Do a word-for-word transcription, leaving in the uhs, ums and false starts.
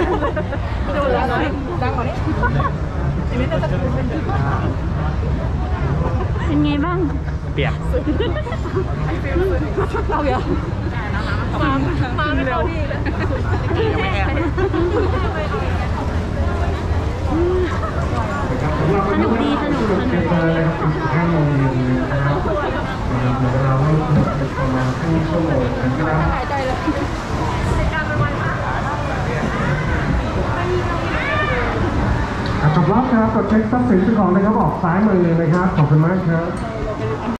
ดูดังหน่อยดังกว่านี้เป็นไงบ้างเปียกเอาเยอะมามาไม่เร็วยังไม่แห้งสนุกดีสนุกสนุกห้าโมงเย็นนะครับเดี๋ยวเราให้ประมาณครึ่งชั่วโมงนะครับหายใจเลยจบรอบครับกดเช็คทรัพย์สินของนะครับออกซ้ายมือนะครับขอบคุณมากครับ